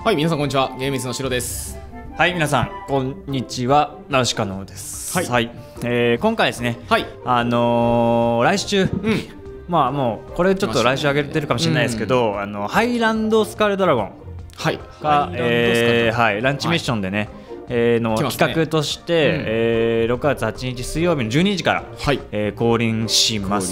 はい、皆さんこんにちは。ゲームイズのしろです。 はい、皆さんこんにちは。ナウシカノウです。はい、今回ですね、 はい、 来週、まあもうこれちょっと来週上げてるかもしれないですけど、ハイランドスカーレドラゴンが、ランチミッションでね、の企画として、6月8日水曜日の12時から、降臨します。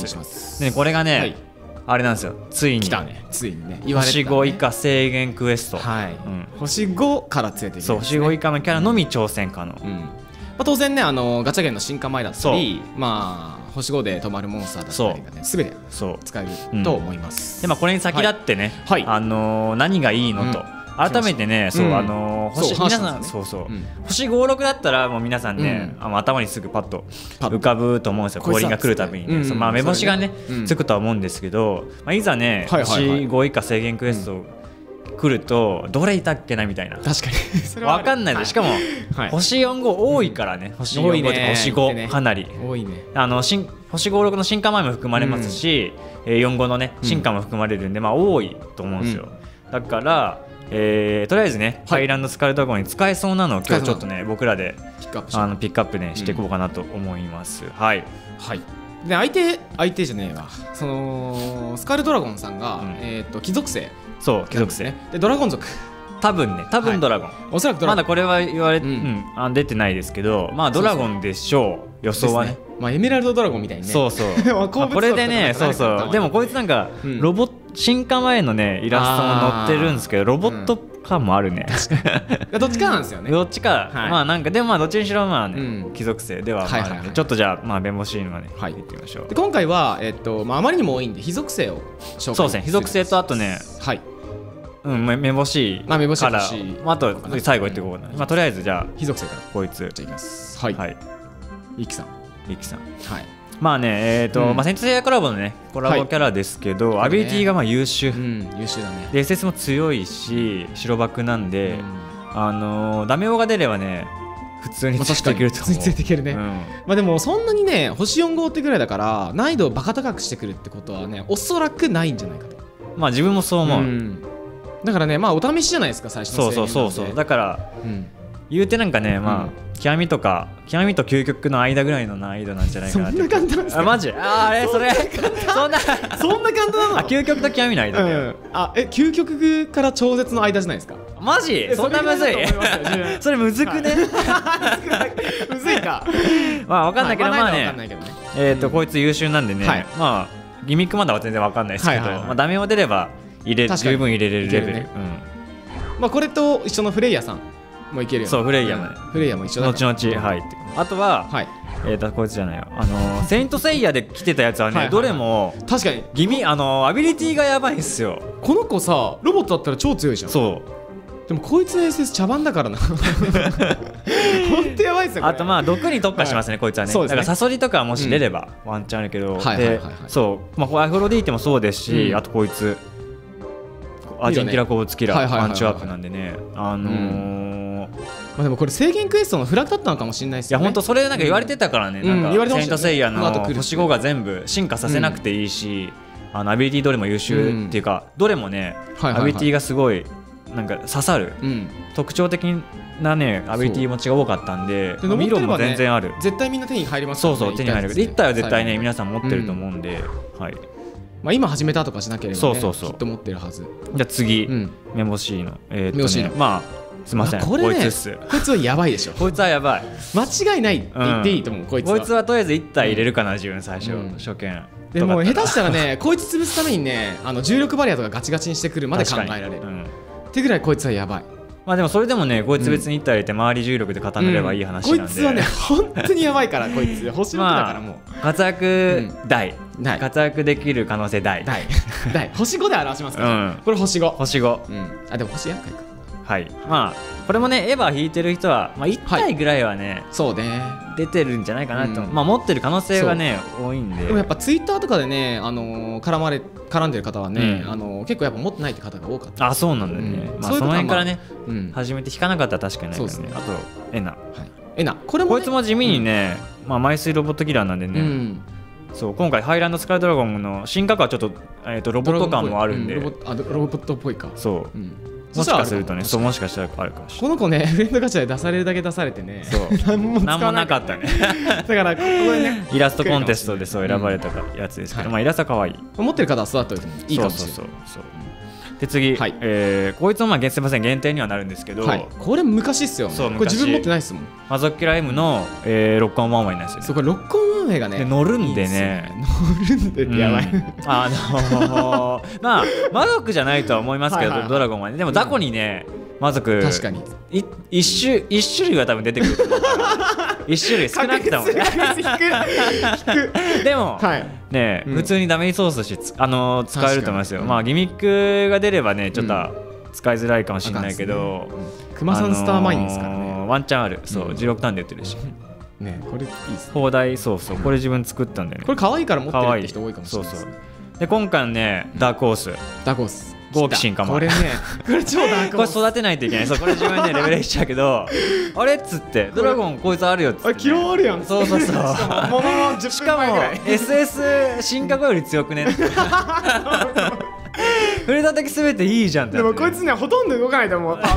でこれがね、あれなんですよ、ついに来たね、ついにね、 星5以下制限クエスト、 星5から連れていく、ね、 そう、星5以下のキャラのみ挑戦可能、 当然ね、ガチャゲンの進化前だったり、星5で止まるモンスターだったりがね、すべて使えると思います。 でこれに先立ってね、何がいいのと改めてね、星皆さん星5、6だったらもう皆さんね、頭にすぐパッと浮かぶと思うんですよ。降臨が来るたびにね、目星がねつくとは思うんですけど、いざね星5以下制限クエスト来るとどれいたっけなみたいな、 確かに分かんないで、しかも星4、5多いからね、星4、5とか星5かなり多いね。星5、6の進化前も含まれますし、4、5のね進化も含まれるんで、多いと思うんですよ。だからとりあえずね、ハイランドスカーレドラゴンに使えそうなのを今日ちょっとね僕らでピックアップねしていこうかなと思います。はいはい。で相手じゃねえわ、そのスカーレドラゴンさんが貴族性、 そう貴族性でドラゴン族、多分ドラゴン、 おそらくドラゴン、 まだこれは言われ出てないですけど、ドラゴンでしょう、予想はね。 エメラルドドラゴンみたいにね。 そうこれでね、でもこいつなんかロボット進化前のねイラストも載ってるんですけど、ロボット感もあるね。 どっちかなんですよね。 どっちか、なんかでもどっちにしろ貴族性ではあるんで、ちょっとじゃあ弁護士のね言ってみましょう。 今回はあまりにも多いんで非属性を紹介。 そうですね、非属性とあとね、目星から、あと最後言っていこうかな。とりあえずじゃあ非属性からこいつじゃあいきます。はい、イキさん、 はい。戦闘セイヤコラボのねコラボキャラですけど、アビリティが優秀、 優秀だね。 で SS も強いし白バクなんで、ダメオが出ればね普通についていけると思う。 ついていけるね。でもそんなにね星4、5ってぐらいだから難易度をバカ高くしてくるってことはねおそらくないんじゃないかと。 自分もそう思う。 だからねお試しじゃないですか、最初の制限なんで。 そうだから言うてなんかね、極みと究極の間ぐらいの難易度なんじゃないかなって。 そんな簡単なんですか？ マジ？あれそれそんな簡単なの？ 究極と極みの間だよ。 究極から超絶の間じゃないですか？ マジ？そんなむずい？それむずくね？ むずいか。 わかんないけどこいつ優秀なんでね、ギミックまだは全然わかんないですけど、ダメを出れば十分入れれるレベル。これと一緒のフレイヤさんもいけるよ。 そう、フレイヤも一緒だから。 後々あとはこいつじゃないよ、セイントセイヤで来てたやつはねどれも確かにアビリティがやばいんすよ。 この子さロボットだったら超強いじゃん。でもこいつの SS 茶番だからな。ほんとやばいっすよ。 あと毒に特化しますね、こいつはね。だからサソリとかもし出ればワンチャンあるけど、アフロディーテもそうですし、あとこいつアジンキラ鉱物キラーパンチアップなんでね、 でもこれ制限クエストのフラグだったのかもしれないですよね。 いや本当それなんか言われてたからね、なんかセイントセイヤの星5が全部進化させなくていいし、アビリティどれも優秀っていうか、どれもねアビリティがすごいなんか刺さる、特徴的なねアビリティ持ちが多かったんで、ミロも全然ある。 絶対みんな手に入りますからね。そう手に入る。1体は絶対ね皆さん持ってると思うんで、 今始めたとかしなければねきっと持ってるはず。 じゃあ次メモシーのすいません、 こいつはやばいでしょ。 こいつはやばい、 間違いないって言っていいと思う。こいつはとりあえず1体入れるかな、自分最初初見でも下手したらねこいつ潰すためにね重力バリアとかガチガチにしてくるまで考えられるってぐらいこいつはやばい。 でもそれでもねこいつ別に1体入れて周り重力で固めればいい話なんで、 こいつはね本当にやばいからこいつ星6だからもう活躍大、活躍できる可能性大星5で表しますから、これ星5。でも星厄介か。 これもねエヴァ引いてる人は1体ぐらいはね出てるんじゃないかなと、持ってる可能性がね多いんで。 でもやっぱツイッターとかでね絡んでる方はね結構やっぱ持ってないって方が多かった。 そうなんだよね。その辺からね初めて引かなかったら確かにないからね。あとエナこいつも地味にね枚数ロボットキラーなんでね、今回ハイランドスカイドラゴンの進化はちょっとロボット感もあるんで、 ロボットっぽいか。 もしかするとね、そうもしかしたらあるかもしれない。 この子ねフレンドガチャで出されるだけ出されてね、 そう何もなかったねだからここでねイラストコンテストでそう選ばれたやつですけど、まあイラスト可愛い。 持ってる方は育っておいてもいいかもしれない。 そうで次、こいつもまあすみません限定にはなるんですけど、 これ昔っすよ。これ自分持ってないっすもん。 マゾッキュラ M のロックオンワンウェイなんですよね。 そうこれロックオンワンウェイがね乗るんでね、 乗るんでってやばい。 まあマゾックじゃないとは思いますけど、ドラゴンはね。でも雑魚にねマゾック確かに一種類は多分出てくると思うから一種類少なくともねでもね普通にダメージソースとして使えると思いますよ。まあギミックが出ればねちょっと使いづらいかもしれないけど、 熊さんスターマインですからね。 ワンチャンある。そう16ターンで売ってるしね、これいいですね。 砲台そうこれ自分作ったんだよね。 これ可愛いから持ってるって人多いかもしれない。 そうで今回のねダークホース豪気進化前。 これねこれ超ダークホース。 これ育てないといけない。これ自分でレベル1しちゃうけどあれっつってドラゴンこいつあるよっつって、 キロあるやん。 そうしかも SS 進化後より強くね触れた時すべていいじゃんって。 でもこいつねほとんど動かないと思う。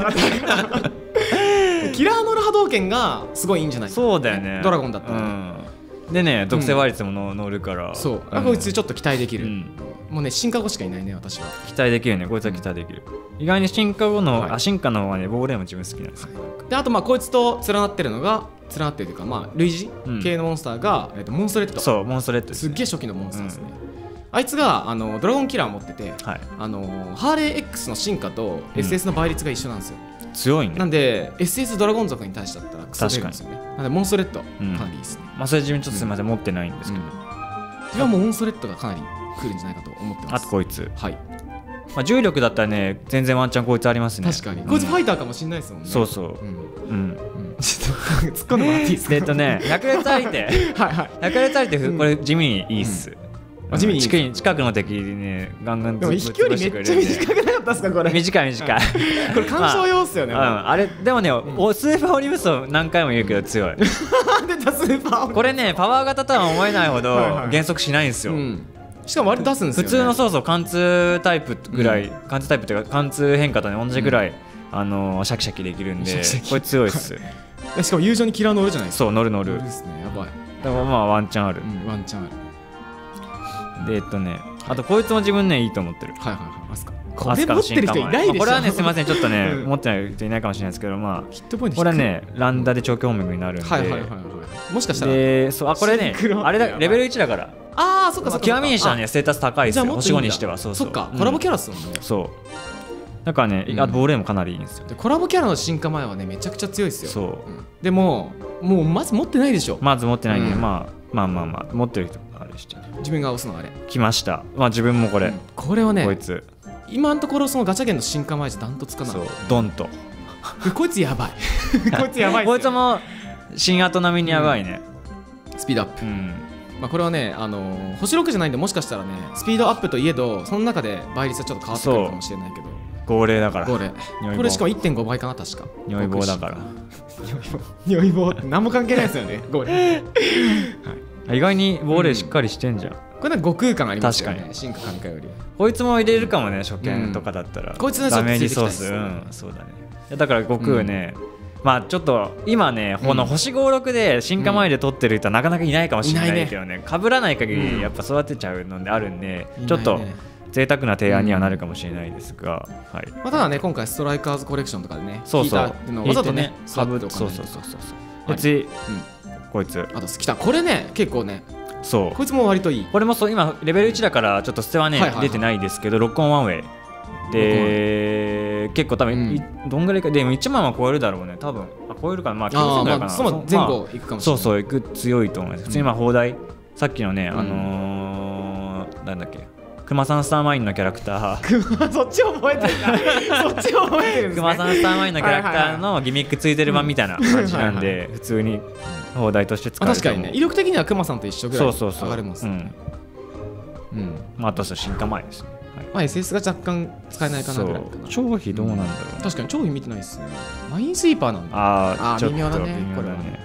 キラーノル波動拳がすごいいいんじゃないか。 そうだよね、 ドラゴンだったら。 でね属性倍率も乗るから、 そうこいつちょっと期待できる。もうね進化後しかいないね私は。 期待できるね、こいつは期待できる。意外に進化後の進化の方がねボーレーも自分好きなんですよ。 であとまあこいつと連なってるのが連なってるというかまあ類似系のモンスターがモンストレッド。 そうモンストレッドすっげえ初期のモンスターですね。あいつがドラゴンキラー持ってて、ハーレー X の進化と SS の倍率が一緒なんですよ。 強いね。 なんで SS ドラゴン族に対してだったらクソ出るんですよね。なんでモンストレッドかなりいいですね。 まあそれ自分ちょっとすみません持ってないんですけど、 自分はもうモンストレッドがかなり来るんじゃないかと思ってます。 あとこいつ、 はい。 まあ重力だったらね全然ワンチャンこいつありますね。 確かにこいつファイターかもしれないですもんね。 そうちょっと突っ込んでもらっていいですか。 百列相手百列相手これ地味にいいっす。地味に近くの敵にねガンガンでも飛距離めっちゃ短くなかったっすかこれ。 短いこれ干渉用っすよね。 あれでもねスーパーオリムスを何回も言うけど強い。 出たスーパー。 これねパワー型とは思えないほど減速しないんですよ。 しかもあれ出すんですよね。 普通のそう貫通タイプぐらい貫通タイプっていうか貫通変化とね同じぐらいシャキシャキできるんでこれ強いっす。 しかも友情にキラー乗るじゃないですか。 そう乗るですね。やばい。 だからまあワンチャンある。 ワンチャンある。 であとこいつも自分ねいいと思ってる。 これ持ってる人いないでしょ。 これはねすみませんちょっとね持ってない人いないかもしれないですけど、まあこれはねランダで長距離音楽になるんで、 もしかしたらこれねあれだレベル1だから。 ああそっかそっか。 極みにしたらねステータス高いですよ。星5にしては。そっかコラボキャラっすもんね。 そうだからねあとボーレーもかなりいいんですよ。 コラボキャラの進化前はねめちゃくちゃ強いですよ。そうでももうまず持ってないでしょ。 まず持ってないんでまあ持ってる人あれして自分が押すのあれ来ました。まあ自分もこれはねこいつ今のところそのガチャゲンの進化前じゃダントツかな。 そうドンとこいつやばいこいつやばい。 こいつも新アト並みにやばいね。 スピードアップ。まあこれはね星6じゃないんでもしかしたらねスピードアップといえどその中で倍率はちょっと変わってくるかもしれないけど号令だから。 これしかも 1.5 倍かな確か。 如意棒だから如意棒って何も関係ないですよね。号令意外に号令しっかりしてんじゃん。 これは5空間ありますよね。進化神化よりこいつも入れるかもね初見とかだったら。 こいつのダメージソースそうだね。だから悟空ねまあちょっと今ねこの星56で進化前で取ってる人はなかなかいないかもしれないけどね被らない限りやっぱ育てちゃうのであるんでちょっと贅沢な提案にはなるかもしれないですが、 ただね今回ストライカーズコレクションとかでねそうそうわざとねかぶってそうで次こいつあと来たこれね結構ねそうこいつも割といい。 これもそう今レベル1だからちょっと捨てはね出てないですけどロックオンワンウェイで結構多分どんぐらいかでも1万は超えるだろうね多分。超えるかなまあ9000ぐらいかな。 その前後いくかもしれない。 そういく強いと思います。普通にまあ砲台さっきのねなんだっけ熊さんスターマインのキャラクターそっち覚えてるなそっち覚えてるんですね。 熊さんスターマインのキャラクターのギミックついてる版みたいな感じなんで普通に砲台として使う。 確かにね威力的には熊さんと一緒ぐらい上がりますね。 まああとは進化前ですね。 まあ SS が若干使えないかなぐらいかな。 超費どうなんだろう。 確かに超費見てないですね。マインスイーパーなんだ。 ああ微妙だねこれはね。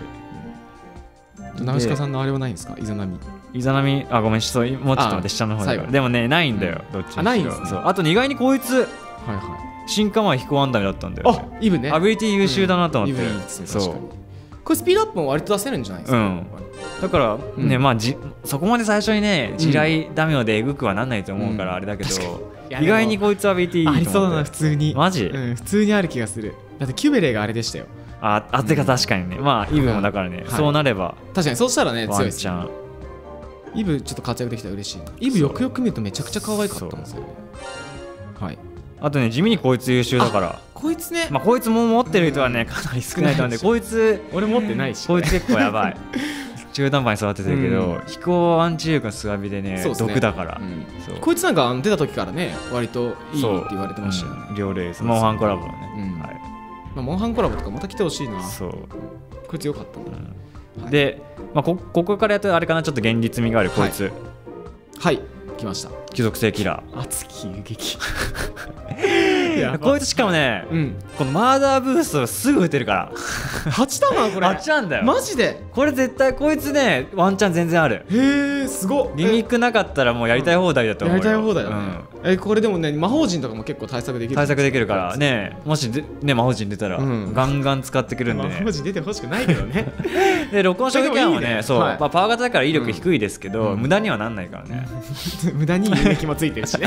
ナウシカさんのあれはないんですか。イザナミごめんもうちょっと待って下の方だからでもねないんだよどっちにしろ。あと意外にこいつ進化前飛行アンダムだったんだよ。 あ、イブね。 アビリティ優秀だなと思って。 そう。これスピードアップも割と出せるんじゃないですか。 だからね、まあそこまで最初にね地雷ダメでえぐくはなんないと思うからあれだけど、意外にこいつアビリティいいと思って。 ありそうだな、普通に。 マジ？ 普通にある気がする。だってキュベレーがあれでしたよ。 てか確かにね、まあイブもだからね、そうなれば確かにそうしたらね強いです。 ワンチャンイブちょっと活躍できたら嬉しい。イブよくよく見るとめちゃくちゃ可愛かったんですよね。はい。 あとね、地味にこいつ優秀だから。 こいつね、 まあこいつも持ってる人はねかなり少ないと思うんで、こいつ俺持ってないし、 こいつ結構やばい。中途半端に育ててるけど、飛行アンチ力のスワビでね毒だから。 こいつなんか出た時からね割といいって言われてましたよね。 両レースモンハンコラボのね。 モンハンコラボとかまた来てほしいな。そう。こいつ良かったんだ。 で、ここからやってあれかな、ちょっと現実味があるこいつ。 はい、来ました。 貴族性キラー。熱き遊撃。 こいつしかもね、このマーダーブーストすぐ撃てるから 8弾これ。 8なんだよマジで。 これ絶対こいつねワンチャン全然ある。 へえ、すごっ。 ギミックなかったらもうやりたい放題だと思うよ。 やりたい放題だね。これでもね魔法陣とかも結構対策できる。 対策できるからね、もしね魔法陣出たらガンガン使ってくるんでね。 魔法陣出てほしくないけどね。 で録音衝撃弾はね、そうパワー型だから威力低いですけど無駄にはなんないからね。 無駄に遊撃もついてるしね。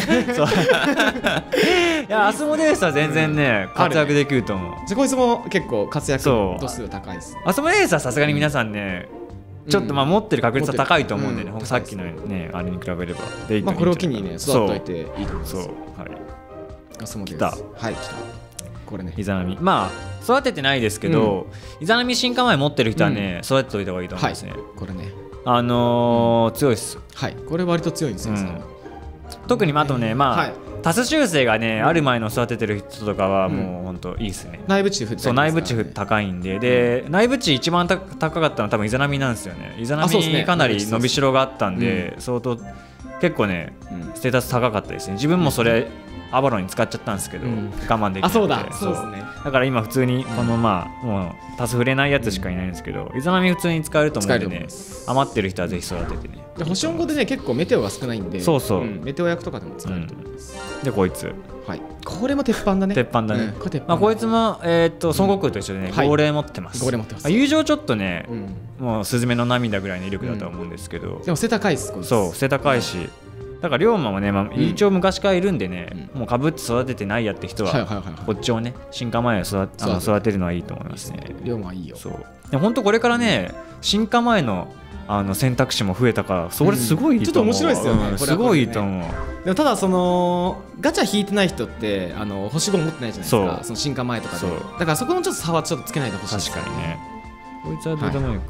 いやアスモデウスは全然ね活躍できると思う。 じゃこいつも結構活躍度数高いです。 アスモデウスはさすがに皆さんねちょっと持ってる確率は高いと思うんでね、さっきのねあれに比べれば。 まあこれを機にね育っといていいと思います。そう、はい。 アスモデウス。来た。 はい、来た。これね。 イザナミ。まあ育ててないですけど、イザナミ進化前持ってる人はね育てといた方がいいと思うんですね。 これね。 強いっす。 はい。これ割と強いんですよ。 特にあとねまあ。タス修正がねある前の育ててる人とかはもう本当いいですね。 内部値振ってそう内部値高いんで、内部値一番高かったのは多分イザナミなんですよね。イザナミかなり伸びしろがあったんで相当結構ねステータス高かったですね。自分もそれアバロンに使っちゃったんですけど、我慢できなくて。 そうだそうですね。 だから今普通にこのまあもうタス触れないやつしかいないんですけど、イザナミ普通に使えると思うんでね、余ってる人はぜひ育ててね。 星4号でね結構メテオが少ないんで、 そうそう、 メテオ役とかでも使えると思います。 でこいつ、 はい、これも鉄板だね。 鉄板だね。まあこいつも孫悟空と一緒でね号令持ってます。 号令持ってます。 友情ちょっとねもうスズメの涙ぐらいの威力だと思うんですけど、 でも背高いです。 そう背高いし、だから龍馬もね一応昔からいるんでね、もうかぶって育ててないやって人はこっちをね進化前を育てるのはいいと思いますね。 龍馬はいいよ。 そうで本当これからね進化前の選択肢も増えたからそれすごいいいと思う。 ちょっと面白いですよね。 すごいいいと思う。 でもただそのガチャ引いてない人って星5持ってないじゃないですか。その進化前とかで。だからそこのちょっと差はちょっとつけないでほしいです。 確かにね。こいつはどうでもいいか。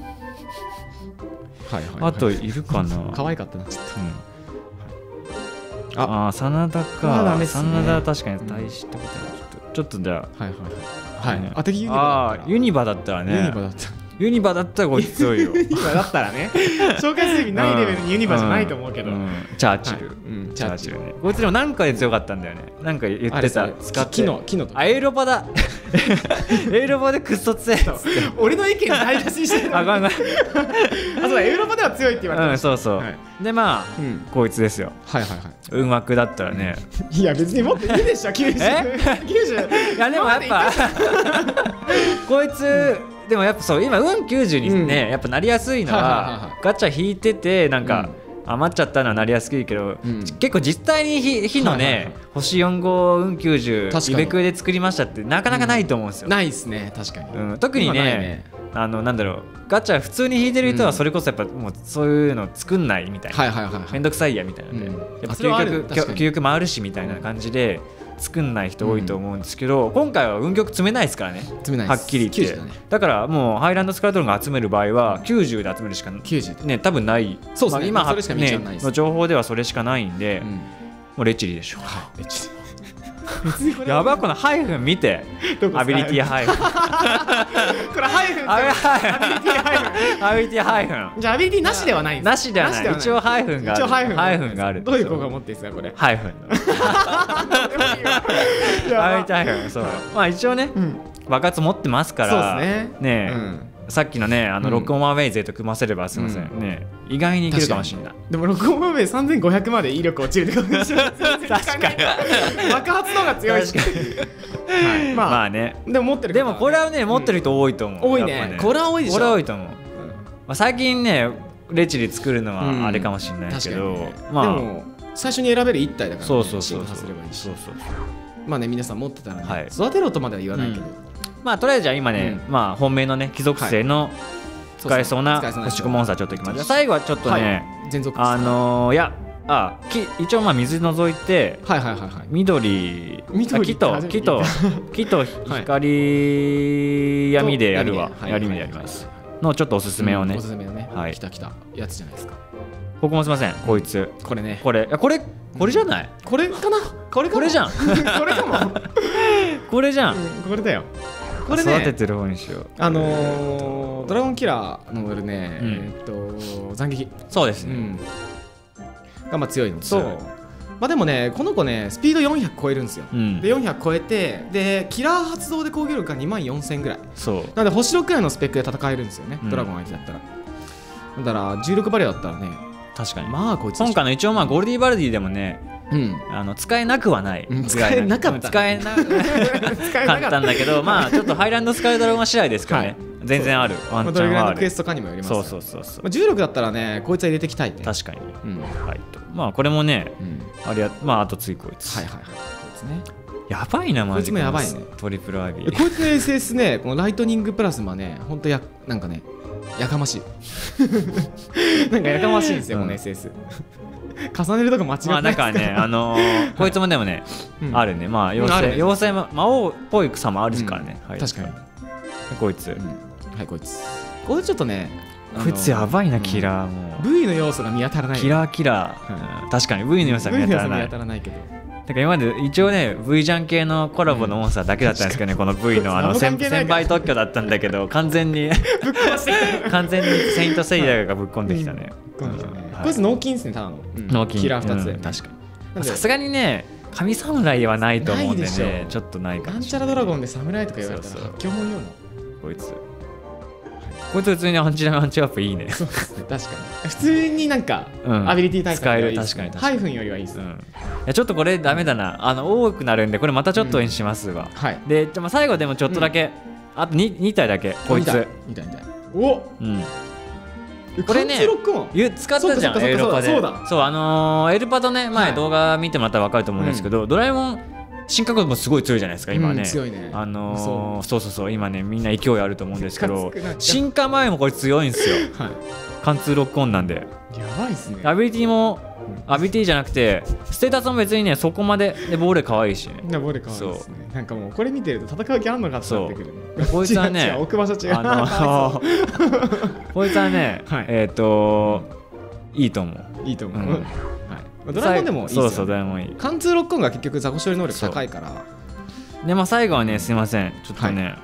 はいはい。 あといるかな。 可愛かったなちょっと。あ、真田か。真田は確かに大したことない。ちょっとじゃあ。 はい。あ、敵ユニバだったら。 ユニバだったらね。 ユニバだったら。 ユニバだったらこいつ強いよ。 ユニバだったらね。紹介する意味ないレベルにユニバじゃないと思うけど。 チャーチル。チャーチルね。こいつでも何かで強かったんだよね。なんか言ってた。 使って。木の。 エイロパだ。エイロパでクッソ強い。 俺の意見大出ししてる。 あ、ごめん。 そうだ、エイロパでは強いって言われた。 そうそう。でまあこいつですよ。運枠だったらね。 いや別にもっといいでしょ。90。 いやでもやっぱこいつ。でもやっぱそう今運90にねやっぱなりやすいのはガチャ引いててなんか余っちゃったのはなりやすいけど結構実際に火のね星4号運90イベクで作りましたってなかなかないと思うんですよ。 ないですね確かに。 特にねなんだろうガチャ普通に引いてる人はそれこそやっぱもうそういうの作んないみたいなめんどくさいやみたいなねやっぱ究極回るしみたいな感じで作んない人多いと思うんですけど、今回は運極積めないですからね。はっきり言って。だからもうハイランドスカルトロンが集める場合は90で集めるしかね多分ない。 そうですね。 今の情報ではそれしかないんで、もうレチリでしょ。 レチリ。 やばいこのハイフン見て。アビリティハイフン。 これハイフン。 アビリティハイフン。 じゃあアビリティなしではないんです。 なしではない。一応ハイフンがある。ハイフンがある。 どういう効果を持ってるんですかこれ。 ハイフン。アビリティハイフン。そう。まあ一応ね爆発持ってますからね。 さっきのねロックオンアウェイ勢と組ませればすみませんね、意外にいけるかもしれない。 でもロックオンアウェイ3500まで威力落ちるってことでしょ。確かに爆発の方が強いし。まあね、でも持ってる、 でもこれはね持ってる人多いと思う。 多いね。これは多いでしょ。 これは多いと思う。最近ねレチリ作るのはあれかもしれないけど、でも最初に選べる1体だからそうそうそう、 まあね、皆さん持ってたらね育てろとまでは言わないけど、 まあとりあえずじゃあ今ねまあ本命のね貴族性の使えそうな星子モンスターちょっといきます。最後はちょっとねいや一応まあ水除いて緑木と光闇でやるわ、闇でやりますのちょっとおすすめをね、 きたやつじゃないですか。 僕もすみません、こいつこれね、 これじゃない、 これかな、これじゃんこれかもこれじゃん、 これだよ。これね育ててる方にしよう。 ドラゴンキラーのね斬撃、 そうですねがまあ強いのと、まあでもねこの子ねスピード400超えるんですよ。で400超えて、でキラー発動で攻撃力が24000ぐらい、なので星6くらいのスペックで戦えるんですよね、ドラゴン相手だったら。だから16バリアだったらね、確かにまあこいつ今回の一応まあゴールディバルディでもね使えなくはない、 使えなかった、 使えなかったんだけど、まあちょっとハイランドスカイドラゴン次第ですからね、全然ある、ワンチャンはある。どれぐらいのクエストかにもよります。 そう重力だったらねこいつは入れていきたいって。 確かに。まあこれもねあれや、まああとついこいつ、こいつねやばいな、マジで。こいつもやばいね、トリプルアイビー。 こいつの SS ね、このライトニングプラズマね、ほんとなんかねやかましいなんかやかましいんですよ、この SS 重ねるとこ間違ってない。 なんかねこいつもでもねあるね、まあ妖精魔王っぽい草もあるからね。 確かに。 こいつ、 こいつちょっとね、 こいつやばいな、キラーも V の要素が見当たらない。 キラー確かに V の要素が見当たらないけど、だから今まで一応ね V ジャン系のコラボのモンスターだけだったんですけどね、この V の先輩特許だったんだけど、完全にセイントセイヤがぶっ込んできたね。 こいつ脳筋ですね、ただの脳筋キラー2つで。 確かにさすがにね神侍はないと思うんでね、ちょっとないかもしれない。 なんちゃらドラゴンで侍とか言われたら基本ようなこいつ普通にアンチアップいいね。 そうですね、確かに普通になんかアビリティタイプ使える。確かにハイフンよりはいいです。いやちょっとこれダメだな、多くなるんでこれまたちょっとにしますわ。で最後でもちょっとだけあと2体だけこいつ。 2体おこれね使ったじゃん、エルパで。そうエルパとね前動画見てもらったら分かると思うんですけど、ドラえもん進化国もすごい強いじゃないですか今ね。 強いね。 そう今ねみんな勢いあると思うんですけど、進化前もこれ強いんですよ。貫通ロックオンなんでやばいっすね。 アビリティもアビリティじゃなくてステータスも別にねそこまででボーレ可愛いしね。 ボーレ可愛いですね。なんかもうこれ見てると戦う気あんのかってなってくる。 こいつはね置く場所違う。 こいつはねいいと思う。 いいと思う。ドラえもんでもいいですよ。 そうドラえもんいい。 貫通ロックオンが結局ザコ処理能力高いから。 でまあ最後はねすいませんちょっとね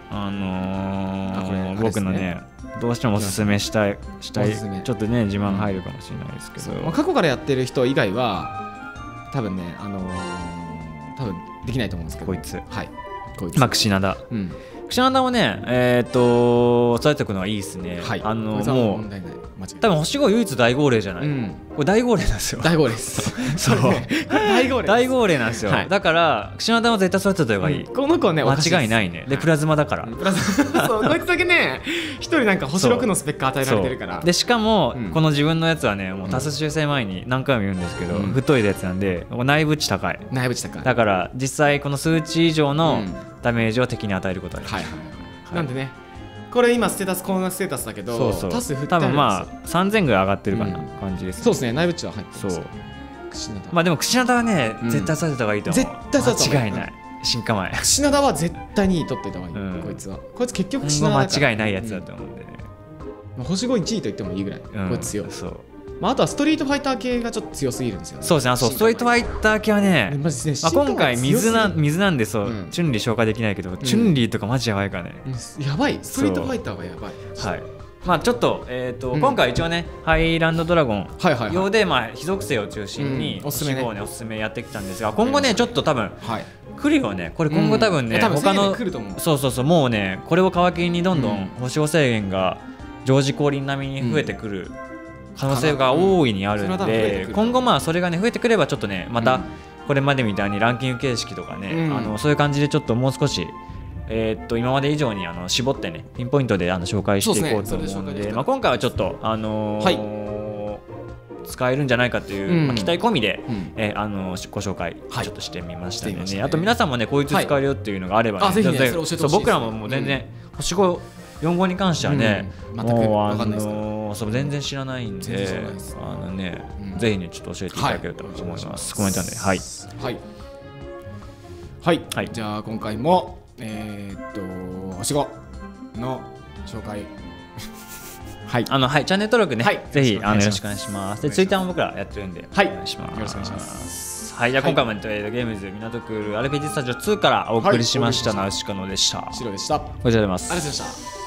僕のねどうしてもおすすめしたいちょっとね自慢入るかもしれないですけど、 過去からやってる人以外は多分ね多分できないと思うんですけど、 こいつまあクシナダクシナダもね育てておくのはいいですね。もう多分星5唯一大号令じゃない。これ大号令なんですよ。 大号令です。そう大号令なんですよ。だからクシナダは絶対育てた方がいい。 この子はね間違いないね。でプラズマだから。 そうこいつだけね一人なんか星6のスペック与えられてるから。 でしかもこの自分のやつはねもうタス修正前に何回も言うんですけど太いやつなんで内部値高い。だから実際この数値以上のダメージを敵に与えることができる。 なんでねこれ今ステータスこんなステータスだけどタス振ってあるんですよ。 多分まあ3000ぐらい上がってるかな感じです。 そうですね、内部値は入ってます。 まあでもクシナダはね絶対育てた方がいいと思う。間違いない。進化前クシナダは絶対に取っていた方がいい。こいつ結局クシナダだから間違いないやつだと思うんでね。 星5 1位と言ってもいいぐらいこいつ強い。あとはストリートファイター系がちょっと強すぎるんですよね。 そうですね。ストリートファイター系はね今回水なんでチュンリー紹介できないけどチュンリーとかマジやばいからね。 やばい。ストリートファイターはやばい。 まあちょっと今回一応ねハイランドドラゴン用で非属性を中心に星5をねおすすめやってきたんですが、今後ねちょっと多分来るよねこれ今後多分ね、他のそうもうねこれを皮切りにどんどん星5制限が常時降臨並みに増えてくる可能性が大いにあるんで、今後まあそれがね増えてくればちょっとねまたこれまでみたいにランキング形式とかね、そういう感じでちょっともう少し今まで以上に絞ってねピンポイントで紹介していこうと思うので、まあ今回はちょっと使えるんじゃないかという期待込みでご紹介ちょっとしてみましたね。あと皆さんもねこういう使えるよっていうのがあればね、僕らももう全然星5、4号に関してはねもう全然知らないんでぜひねちょっと教えていただけると思います。コメントではいじゃあ今回も星5の紹介チャンネル登録ね、ぜひよろしくお願いします。で、ツイッターも僕らやってるんで、お願いします。 よろしくお願いします。 じゃあ今回もゲームズ港区RPGスタジオ2からお送りしましたナウシカノでした。 白でした。ありがとうございます。 ありがとうございました。